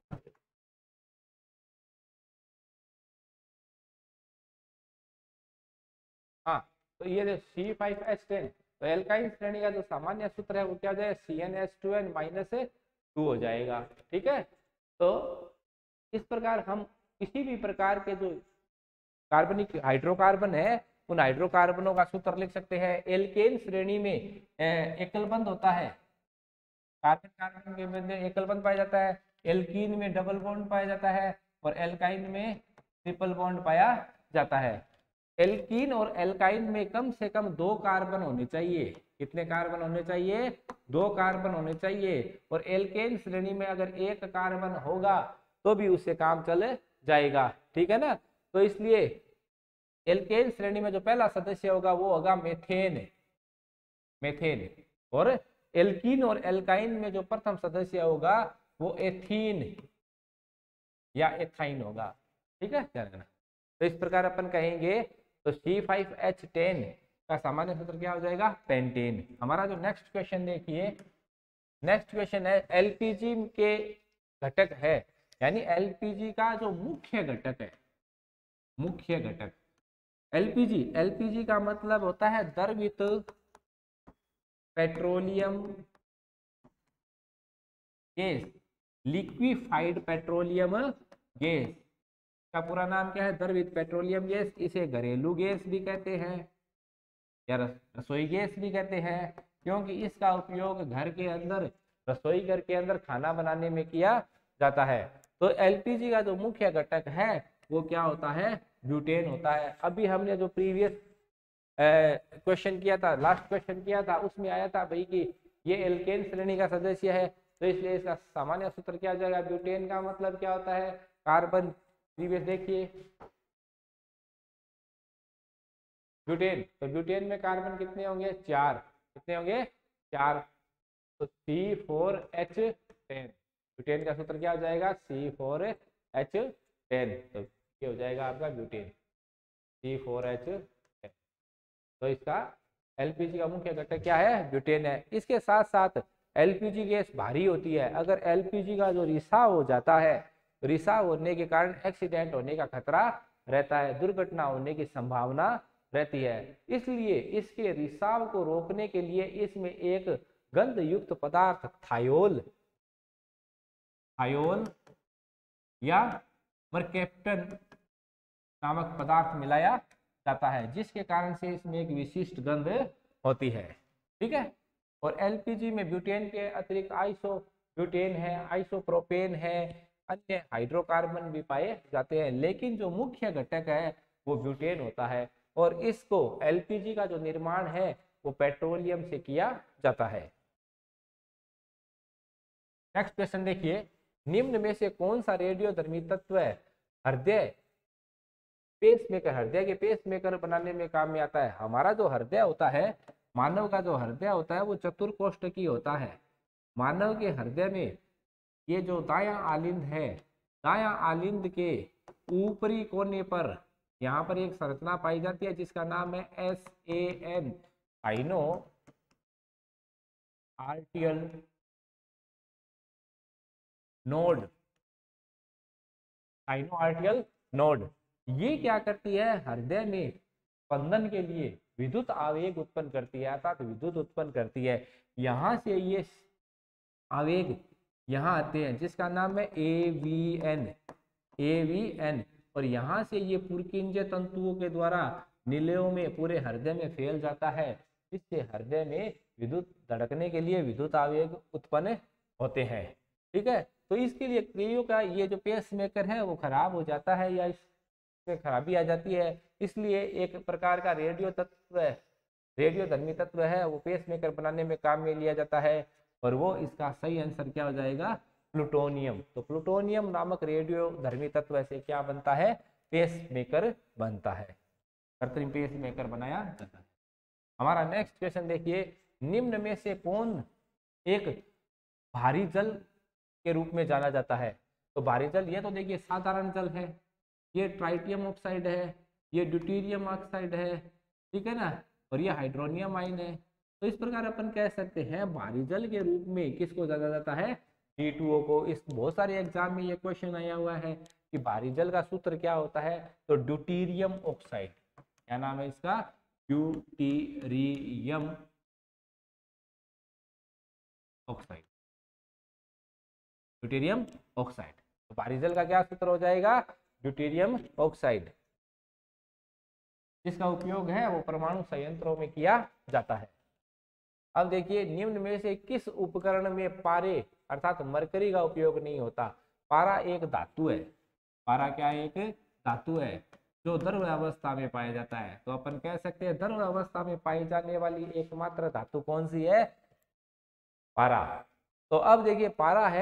हाँ तो ये सी फाइव एच टेन, तो एल्काइन श्रेणी का जो सामान्य सूत्र है वो क्या हो जाएगा? C n H two n minus two हो जाएगा। ठीक है, तो इस प्रकार हम किसी भी प्रकार के जो कार्बनिक हाइड्रोकार्बन है उन हाइड्रोकार्बनों का सूत्र लिख सकते हैं। एल्केन श्रेणी में एकल बंध होता है, कार्बन कार्बन के मध्य एकल बंध पाया जाता है, एल्कीन में डबल बॉन्ड पाया जाता है और एल्काइन में ट्रिपल बॉन्ड पाया जाता है। एल्कीन और एल्काइन में कम से कम दो कार्बन होने चाहिए। कितने कार्बन होने चाहिए? दो कार्बन होने चाहिए। और एल्केन श्रेणी में अगर एक कार्बन होगा तो भी उससे काम चल जाएगा, ठीक है ना। तो इसलिए एल्केन श्रेणी में जो पहला सदस्य होगा वो होगा मेथेन, मेथेन। और एल्कीन और एल्काइन में जो प्रथम सदस्य होगा वो एथीन या एथाइन होगा, ठीक है, ध्यान रखना। तो इस प्रकार अपन कहेंगे तो सी फाइव एच टेन का सामान्य सूत्र क्या हो जाएगा, पेंटेन। हमारा जो नेक्स्ट क्वेश्चन देखिए, नेक्स्ट क्वेश्चन है एलपीजी के घटक है, यानी एलपीजी का जो मुख्य घटक है, मुख्य घटक एलपीजी। एलपीजी का मतलब होता है द्रवित petroleum gas, liquefied petroleum gas का पूरा नाम क्या है, द्रवित पेट्रोलियम गैस। इसे घरेलू गैस भी कहते हैं या रसोई गैस भी कहते हैं, क्योंकि इसका उपयोग घर के अंदर, रसोई घर के अंदर खाना बनाने में किया जाता है। तो एलपीजी का जो मुख्य घटक है वो क्या होता है, ब्यूटेन होता है। अभी हमने जो प्रीवियस क्वेश्चन किया था, लास्ट क्वेश्चन किया था, उसमें आया था भाई कि ये एल्केन श्रेणी का सदस्य है, तो इसलिए इसका सामान्य सूत्र क्या हो जाएगा, ब्यूटेन का मतलब क्या होता है, कार्बन। प्रीवियस देखिए ब्यूटेन, तो ब्यूटेन में कार्बन कितने होंगे, चार, कितने होंगे, चार। तो C four H ten, butane का सूत्र क्या हो जाएगा, सी फोर एच टेन। तो ये हो जाएगा आपका butane, C four H ten. तो इसका एलपीजी का मुख्य घटक क्या है, ब्यूटेन है। इसके साथ साथ एलपीजी गैस भारी होती है। अगर एलपीजी का जो रिसाव हो जाता है, रिसाव होने के कारण एक्सीडेंट होने का खतरा रहता है, दुर्घटना होने की संभावना रहती है। इसलिए इसके रिसाव को रोकने के लिए इसमें एक गंध युक्त पदार्थ थायोल, थायोल या मरकेप्टन नामक पदार्थ मिलाया जाता है, जिसके कारण से इसमें एक विशिष्ट गंध होती है, ठीक है। और एलपीजी में ब्यूटेन के अतिरिक्त आइसो ब्यूटेन है, आइसोप्रोपेन है, अन्य हाइड्रोकार्बन भी पाए जाते हैं, लेकिन जो मुख्य घटक है वो ब्यूटेन होता है। और इसको एलपीजी का जो निर्माण है वो पेट्रोलियम से किया जाता है। नेक्स्ट क्वेश्चन देखिए, निम्न में से कौन सा रेडियोधर्मी तत्व हृदय पेस मेकर, हृदय के पेस मेकर बनाने में काम में आता है। हमारा जो हृदय होता है, मानव का जो हृदय होता है वो चतुर्कोष्ठकी होता है। मानव के हृदय में ये जो दायां आलिंद है, दायां आलिंद के ऊपरी कोने पर यहाँ पर एक संरचना पाई जाती है जिसका नाम है S A N, sino atrial node, sino atrial node. ये क्या करती है, हृदय में स्पंदन के लिए विद्युत आवेग उत्पन्न करती है, अर्थात विद्युत उत्पन्न करती है। यहाँ से ये आवेग यहाँ आते हैं जिसका नाम है A V N, A V N. और यहाँ से ये पुरकिंज तंतुओं के द्वारा नीलेयों में पूरे हृदय में फैल जाता है, जिससे हृदय में विद्युत धड़कने के लिए विद्युत आवेग उत्पन्न होते हैं, ठीक है। तो इसके लिए क्रियो का ये जो पेस मेकर है वो खराब हो जाता है या इसमें खराबी आ जाती है, इसलिए एक प्रकार का रेडियो तत्व, रेडियोधर्मी तत्व है वो पेस मेकर बनाने में काम में लिया जाता है। और वो इसका सही आंसर क्या हो जाएगा, प्लूटोनियम। तो प्लूटोनियम नामक रेडियोधर्मी तत्व से क्या बनता है, पेस मेकर बनता है, कृत्रिम पेस मेकर बनाया जाता है। हमारा नेक्स्ट क्वेश्चन देखिए, निम्न में से कौन एक भारी जल के रूप में जाना जाता है। तो भारी जल, ये तो देखिए साधारण जल है, ये ट्राइटियम ऑक्साइड है, ये ड्यूटीरियम ऑक्साइड है, ठीक है ना, और ये हाइड्रोनियम आयन है। तो इस प्रकार अपन कह सकते हैं भारी जल के रूप में किसको जाना जाता है, डी टू ओ को। इस बहुत सारे एग्जाम में ये क्वेश्चन आया हुआ है कि भारी जल का सूत्र क्या होता है, तो ड्यूटीरियम ऑक्साइड, क्या नाम है इसका, ड्यूटीरियम ऑक्साइड, ड्यूटीरियम ऑक्साइड। तो भारी जल का क्या सूत्र हो जाएगा, ड्यूटीरियम ऑक्साइड, जिसका उपयोग है वो परमाणु संयंत्रों में किया जाता है। अब देखिए, निम्न में से किस उपकरण में पारे अर्थात मरकरी का उपयोग नहीं होता। पारा एक धातु है, पारा क्या एक धातु है जो द्रव अवस्था में पाया जाता है। तो अपन कह सकते हैं द्रव अवस्था में पाई जाने वाली एकमात्र धातु कौन सी है, पारा। तो अब देखिए पारा है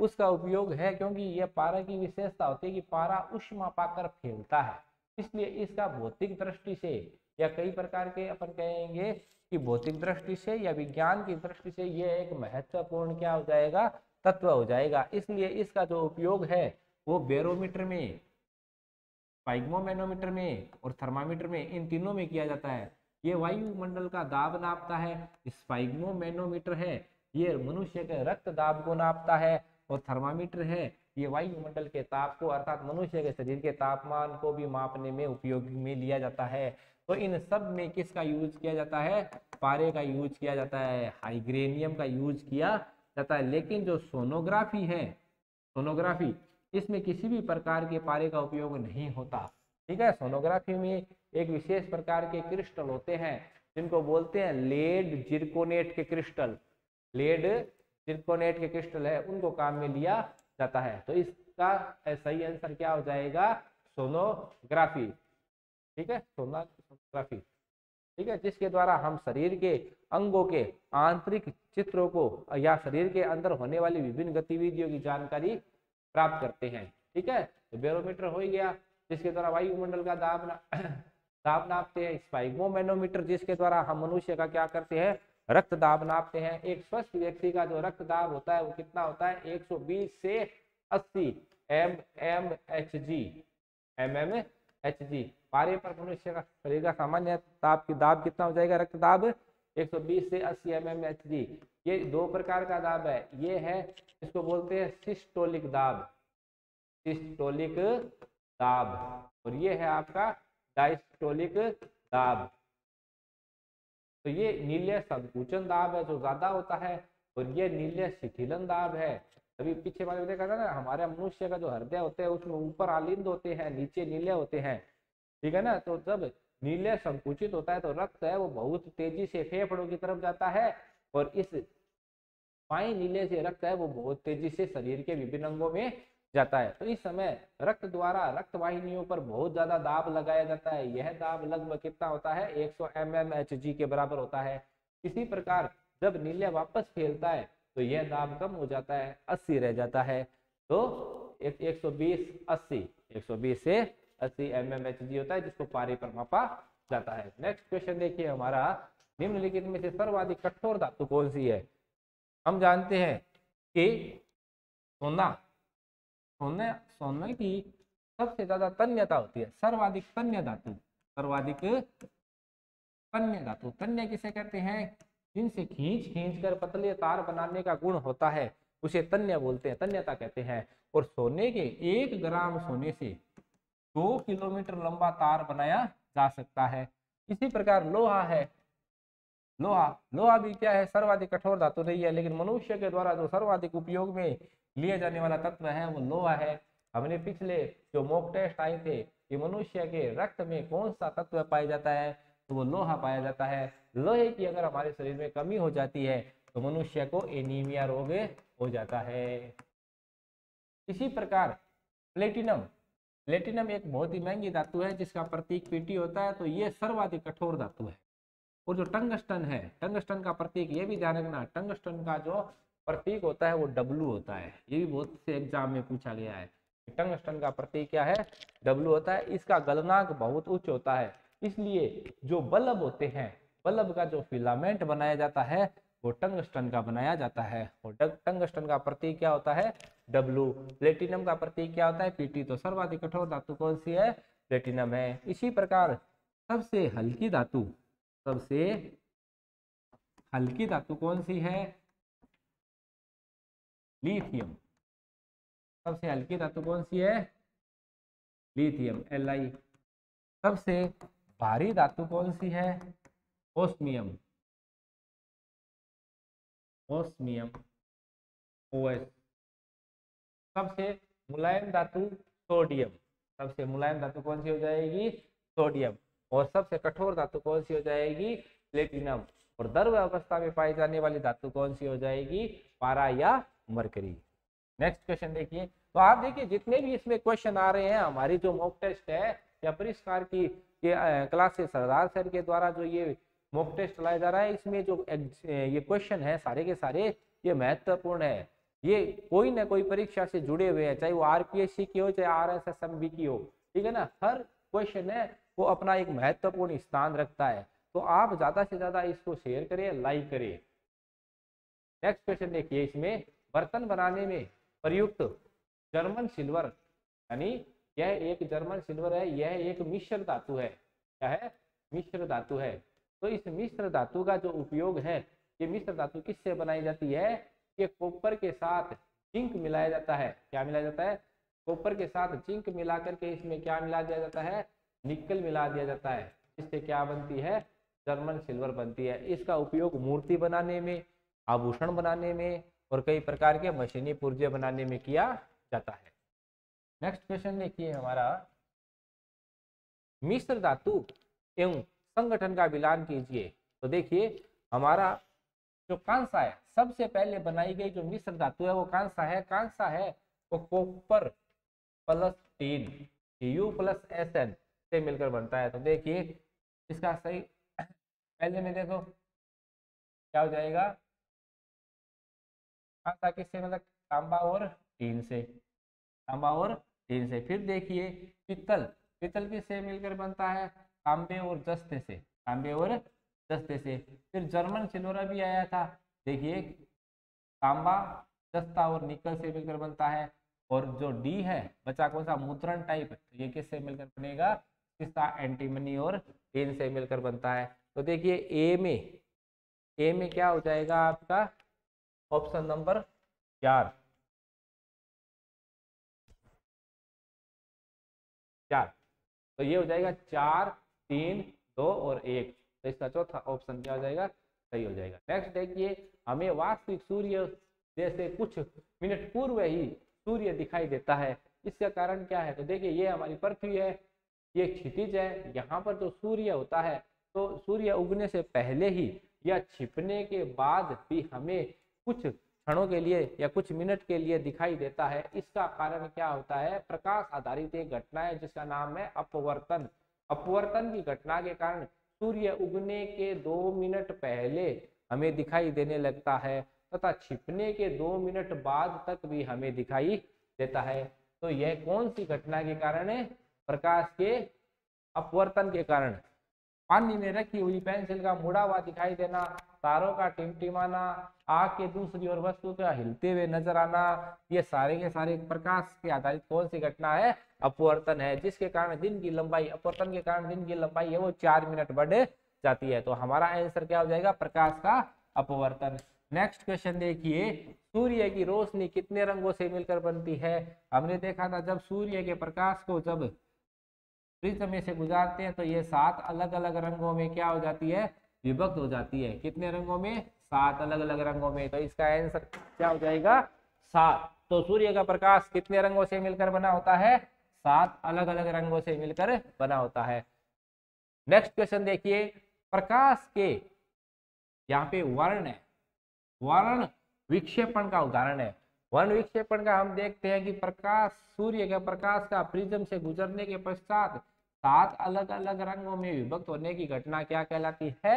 उसका उपयोग है, क्योंकि यह पारा की विशेषता होती है कि पारा ऊष्मा पाकर फैलता है, इसलिए इसका भौतिक दृष्टि से या कई प्रकार के अपन कहेंगे कि भौतिक दृष्टि से या विज्ञान की दृष्टि से यह एक महत्वपूर्ण क्या हो जाएगा, तत्व हो जाएगा। इसलिए इसका जो उपयोग है वो बैरोमीटर में, स्फिग्मोमैनोमीटर में और थर्मामीटर में, इन तीनों में किया जाता है। ये वायुमंडल का दाब नापता है, स्फिग्मोमैनोमीटर है ये मनुष्य के रक्त दाब को नापता है, और थर्मामीटर है ये वायुमंडल के ताप को अर्थात मनुष्य के शरीर के तापमान को भी मापने में उपयोग में लिया जाता है। तो इन सब में किसका यूज किया जाता है, पारे का यूज किया जाता है, हाइग्रेनियम का यूज किया जाता है। लेकिन जो सोनोग्राफी है, सोनोग्राफी इसमें किसी भी प्रकार के पारे का उपयोग नहीं होता। ठीक है, सोनोग्राफी में एक विशेष प्रकार के क्रिस्टल होते हैं जिनको बोलते हैं लेड जिरकोनेट के क्रिस्टल, लेड जिरकोनेट के क्रिस्टल है, उनको काम में लिया जाता है। तो इसका सही आंसर क्या हो जाएगा, सोनोग्राफी। ठीक है, सोनोग्राफी। ठीक है, जिसके द्वारा हम शरीर के अंगों के आंतरिक चित्रों को या शरीर के अंदर होने वाली विभिन्न गतिविधियों की जानकारी प्राप्त करते हैं। ठीक है, तो बैरोमीटर हो गया जिसके द्वारा वायुमंडल का दाब ना, दाब नापते हैं। स्फिग्मोमैनोमीटर जिसके द्वारा हम मनुष्य का क्या करते हैं, रक्त दाब नापते हैं। एक स्वस्थ व्यक्ति का जो रक्त दाब होता है वो कितना होता है, एक सौ बीस से अस्सी m m H g, m m H g. पारे पर मनुष्य का शरीर का सामान्य ताप की दाब कितना हो जाएगा, रक्त दाब एक सौ बीस से अस्सी एम एम एच जी। ये दो प्रकार का दाब है, ये है इसको बोलते हैं सिस्टोलिक दाब, सिस्टोलिक दाब, और ये है आपका डायस्टोलिक दाब। तो ये नीले संकुचन दाब है जो ज्यादा होता है, और ये नीले शिथिलन दाब है। अभी पीछे वाले देखा था ना, हमारे मनुष्य का जो हृदय होते हैं उसमें ऊपर आलिंद होते हैं, नीचे नीले होते हैं। ठीक है ना, तो जब नीले संकुचित होता है तो रक्त है वो बहुत तेजी से फेफड़ों की तरफ जाता है, और इस बाएं नीले से रक्त है वो बहुत तेजी से शरीर के विभिन्न अंगों में जाता है। तो इस समय रक्त द्वारा रक्त वाहिनियों पर बहुत ज्यादा दाब लगाया जाता है। यह दाब लगभग कितना होता है, एक सौ एम एम एच जी के बराबर होता है। इसी प्रकार जब नीले वापस फैलता है तो यह दाब कम हो जाता है, अस्सी रह जाता है। तो एक सौ बीस अस्सी, एक सौ बीस से अस्सी एम एम एच जी होता है जिसको पारे पर मापा जाता है। नेक्स्ट क्वेश्चन देखिए हमारा, निम्नलिखित में से सर्वाधिक कठोर धातु कौन सी है। हम जानते हैं कि सोना, सोने सोने की सबसे ज्यादा तन्यता होती है, सर्वाधिक तन्य धातु, सर्वाधिक तन्य धातु। तन्य किसे कहते हैं, जिनसे खींच खींच कर पतले तार बनाने का गुण होता है उसे तन्य बोलते हैं, तन्यता कहते हैं। और सोने के एक ग्राम सोने से दो किलोमीटर लंबा तार बनाया जा सकता है। इसी प्रकार लोहा है, लोहा लोहा भी क्या है, सर्वाधिक कठोर धातु नहीं है, लेकिन मनुष्य के द्वारा जो सर्वाधिक उपयोग में लिए जाने वाला तत्व है वो लोहा है। हमने पिछले जो मॉक टेस्ट आए थे कि मनुष्य के रक्त में कौन सा तत्व पाया जाता है, तो वो लोहा पाया जाता है। लोहे की अगर हमारे शरीर में कमी हो जाती है तो मनुष्य को एनीमिया रोग हो जाता है। इसी प्रकार प्लेटिनम, प्लेटिनम एक बहुत ही महंगी धातु है जिसका प्रतीक पीटी होता है, तो ये सर्वाधिक कठोर धातु है। और जो टंगस्टन है, टंगस्टन का प्रतीक ये भी ध्यान रखना, टंगस्टन का जो प्रतीक होता है वो डब्लू होता है। ये भी बहुत से एग्जाम में पूछा गया है, टंगस्टन का प्रतीक क्या है, डब्लू होता है। इसका गलनांक बहुत उच्च होता है, इसलिए जो बल्ब होते हैं, बल्ब का जो फिलामेंट बनाया जाता है वो टंगस्टन का बनाया जाता है। और टंगस्टन का प्रतीक क्या होता है, डब्लू। प्लेटिनम का प्रतीक क्या होता है, पीटी। तो सर्वाधिक कठोर धातु कौन सी है, प्लेटिनम है। इसी प्रकार सबसे हल्की धातु, सबसे हल्की धातु कौन सी है, लिथियम। सबसे हल्की धातु कौन सी है, लिथियम, एल आई। सबसे भारी धातु कौन सी है, ओस्मियम, ओस्मियम, ओ एस। सबसे मुलायम धातु सोडियम, सबसे मुलायम धातु कौन सी हो जाएगी, सोडियम। और सबसे कठोर धातु कौन सी हो जाएगी, प्लेटिनम। और द्रव अवस्था में पाई जाने वाली धातु कौन सी हो जाएगी, पारा या मरकरी। नेक्स्ट क्वेश्चन देखिए, तो आप देखिए जितने भी इसमें क्वेश्चन आ रहे हैं, हमारी जो मॉक टेस्ट है या परिष्कार की ये क्लासेस सरदार सर के द्वारा जो ये मॉक टेस्ट चलाया जा रहा है, इसमें जो ये क्वेश्चन है सारे के सारे ये महत्वपूर्ण है। ये कोई ना कोई परीक्षा से जुड़े हुए हैं, चाहे वो आरपीएससी की हो चाहे आरएसएसएमबी की हो, ठीक है ना। हर क्वेश्चन है वो अपना एक महत्वपूर्ण स्थान रखता है। तो आप ज्यादा से ज्यादा इसको शेयर करें, लाइक करें। नेक्स्ट क्वेश्चन देखिए, इसमें बर्तन बनाने में प्रयुक्त जर्मन सिल्वर, यानी यह एक जर्मन सिल्वर है, यह एक मिश्र धातु है। क्या है? मिश्र धातु है। तो इस मिश्र धातु का जो उपयोग है, ये मिश्र धातु किससे बनाई जाती है? ये कॉपर के साथ जिंक मिलाया जाता है। क्या मिलाया जाता है? कॉपर के साथ जिंक मिला करके इसमें क्या मिला दिया जाता है? निकल मिला दिया जाता है। इससे क्या बनती है? जर्मन सिल्वर बनती है। इसका उपयोग मूर्ति बनाने में, आभूषण बनाने में और कई प्रकार के मशीनी पुर्जे बनाने में किया जाता है। नेक्स्ट क्वेश्चन देखिए हमारा, मिश्र धातु एवं संगठन का मिलान कीजिए। तो देखिए हमारा जो कांसा है, सबसे पहले बनाई गई जो मिश्र धातु है वो कांसा है। कांसा है वो copper plus tin, U plus S n से मिलकर बनता है। तो देखिए इसका सही पहले में देखो क्या हो जाएगा, कांसा किससे मतलब तांबा और टीन से, तांबा और टीन से। फिर देखिए पित्तल, पित्तल किससे मिलकर बनता है? तांबे और जस्ते से, तांबे और जस्ते से। फिर जर्मन सिल्वर भी आया था, देखिए तांबा, जस्ता और निकल से मिलकर बनता है। और जो डी है बचा कौन सा? मुद्रण टाइप, तो ये किससे मिलकर बनेगा? किसका? एंटीमनी और टीन से मिलकर बनता है। तो देखिए ए में, ए में क्या हो जाएगा आपका? ऑप्शन नंबर चार, चार। तो ये हो जाएगा चार, तीन, दो और एक। तो इसका चौथा ऑप्शन क्या हो जाएगा? सही हो जाएगा। नेक्स्ट देखिए, हमें वास्तविक सूर्य जैसे कुछ मिनट पूर्व ही सूर्य दिखाई देता है, इसका कारण क्या है? तो देखिए ये हमारी पृथ्वी है, ये क्षितिज है, यहाँ पर जो सूर्य होता है तो सूर्य उगने से पहले ही या छिपने के बाद भी हमें कुछ क्षणों के लिए या कुछ मिनट के लिए दिखाई देता है। इसका कारण क्या होता है? प्रकाश आधारित एक घटना है जिसका नाम है अपवर्तन। अपवर्तन की घटना के कारण सूर्य उगने के दो मिनट पहले हमें दिखाई देने लगता है तथा छिपने के दो मिनट बाद तक भी हमें दिखाई देता है। तो यह कौन सी घटना के कारण है? प्रकाश के अपवर्तन के कारण। पानी में रखी हुई पेंसिल का मुड़ा हुआ दिखाई देना, तारों का टिमटिमाना, आग के दूसरी ओर वस्तु का हिलते हुए नजर आना, ये सारे के सारे प्रकाश के आधारित कौन सी घटना है? अपवर्तन है, जिसके कारण दिन की लंबाई, अपवर्तन के कारण दिन की लंबाई है वो चार मिनट बढ़ जाती है। तो हमारा आंसर क्या हो जाएगा? प्रकाश का अपवर्तन। नेक्स्ट क्वेश्चन देखिए, सूर्य की रोशनी कितने रंगों से मिलकर बनती है? हमने देखा था जब सूर्य के प्रकाश को जब प्रिज्म में से गुजारते हैं तो ये सात अलग अलग रंगों में क्या हो जाती है? विभक्त हो जाती है। कितने रंगों में? सात अलग अलग रंगों में। तो इसका आंसर क्या हो जाएगा? सात। तो सूर्य का प्रकाश कितने रंगों से मिलकर बना होता है? सात अलग अलग रंगों से मिलकर बना होता है। नेक्स्ट क्वेश्चन देखिए, प्रकाश के यहाँ पे वर्ण है, वर्ण विक्षेपण का उदाहरण है। वर्ण विक्षेपण का हम देखते हैं कि प्रकाश, सूर्य के प्रकाश का प्रिज्म से गुजरने के पश्चात सात अलग अलग रंगों में विभक्त होने की घटना क्या कहलाती है?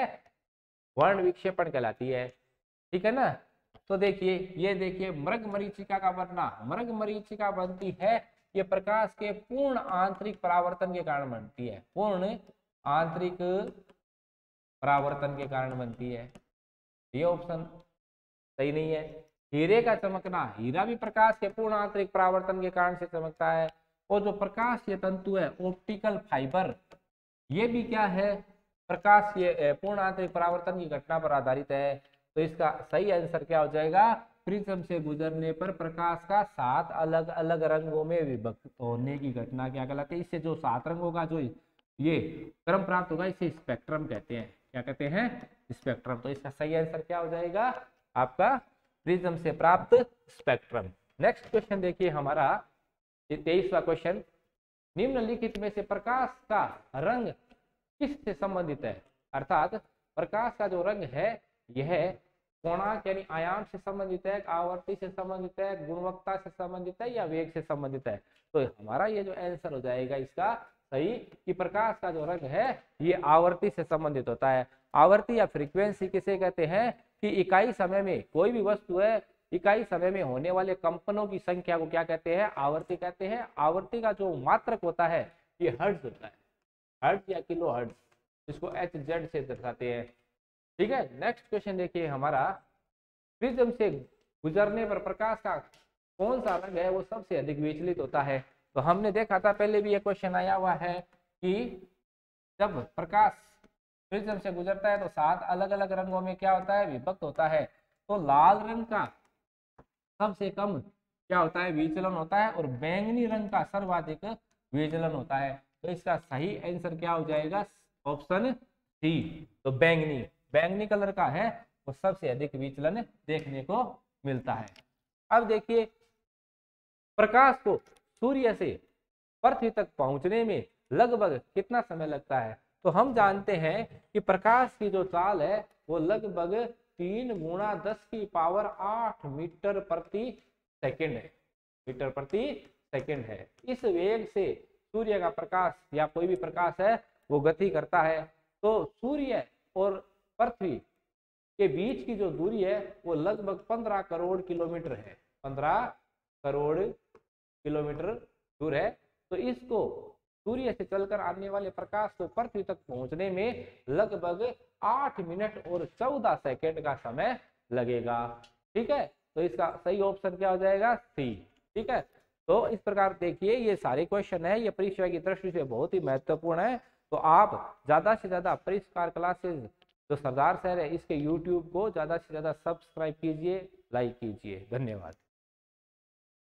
वर्ण विक्षेपण कहलाती है। ठीक है ना। तो देखिए ये देखिए मृग मरीचिका का बनना, मृग मरीचिका बनती है ये प्रकाश के पूर्ण आंतरिक परावर्तन के कारण बनती है, पूर्ण आंतरिक परावर्तन के कारण बनती है। ये ऑप्शन सही नहीं है। हीरे का चमकना, हीरा भी प्रकाश के पूर्ण आंतरिक परावर्तन के कारण से चमकता है। और जो प्रकाश ये तंतु है ऑप्टिकल फाइबर, ये भी क्या है? प्रकाश ये पूर्ण आंतरिक परावर्तन की घटना पर आधारित है। तो इसका सही आंसर क्या हो जाएगा? प्रिज्म से गुजरने पर प्रकाश का सात अलग अलग रंगों में विभक्त होने की घटना क्या कहलाती है? इससे जो सात रंगों का जो ये क्रम प्राप्त होगा इसे स्पेक्ट्रम कहते हैं। क्या कहते हैं? स्पेक्ट्रम। तो इसका सही आंसर क्या हो जाएगा? आपका प्रिज्म से प्राप्त स्पेक्ट्रम। नेक्स्ट क्वेश्चन देखिए हमारा तेईसवा क्वेश्चन, निम्नलिखित में से प्रकाश का रंग किससे संबंधित है? अर्थात प्रकाश का जो रंग है यह कोणांक यानी आयाम से संबंधित है, आवर्ती से संबंधित है, गुणवत्ता से संबंधित है या वेग से संबंधित है? तो हमारा ये जो आंसर हो जाएगा इसका सही कि प्रकाश का जो रंग है ये आवर्ती से संबंधित होता है। आवर्ती या फ्रीक्वेंसी किसे कहते हैं? कि इकाई समय में कोई भी वस्तु है इकाई समय में होने वाले कंपनों की संख्या को क्या कहते हैं? आवर्ती कहते हैं। आवर्ती का जो मात्रक होता है ये हर्ट्ज होता है, हर्ट्ज या किलो हर्ट्ज, जिसको एच जेड से दर्शाते हैं। ठीक है, नेक्स्ट क्वेश्चन देखिए हमारा, प्रिज्म से गुजरने पर प्रकाश का कौन सा रंग है वो सबसे अधिक विचलित होता है? तो हमने देखा था पहले भी ये क्वेश्चन आया हुआ है कि जब प्रकाश प्रिज्म से गुजरता है तो सात अलग अलग रंगों में क्या होता है? विभक्त होता है। तो लाल रंग का सबसे कम क्या होता है? विचलन होता है, और बैंगनी रंग का सर्वाधिक विचलन होता है। तो इसका सही आंसर क्या हो जाएगा? Option C. तो बैंगनी बैंगनी कलर का है वो सबसे अधिक विचलन देखने को मिलता है। अब देखिए, प्रकाश को सूर्य से पृथ्वी तक पहुंचने में लगभग कितना समय लगता है? तो हम जानते हैं कि प्रकाश की जो चाल है वो लगभग तीन गुणा दस की पावर आठ मीटर प्रति सेकंड है, मीटर प्रति सेकंड है। इस वेग से सूर्य का प्रकाश या कोई भी प्रकाश है वो गति करता है। तो सूर्य और पृथ्वी के बीच की जो दूरी है वो लगभग पंद्रह करोड़ किलोमीटर है, पंद्रह करोड़ किलोमीटर दूर है। तो इसको सूर्य से चलकर आने वाले प्रकाश को पृथ्वी तक पहुंचने में लगभग आठ मिनट और चौदह सेकंड का समय लगेगा। ठीक है, तो इसका सही ऑप्शन क्या हो जाएगा? सी। ठीक है, तो इस प्रकार देखिए ये सारे क्वेश्चन है, ये परीक्षा की दृष्टि से बहुत ही महत्वपूर्ण है। तो आप ज्यादा से ज्यादा परिष्कार क्लासेस जो सरदार सर है इसके यूट्यूब को ज्यादा से ज्यादा सब्सक्राइब कीजिए, लाइक कीजिए। धन्यवाद।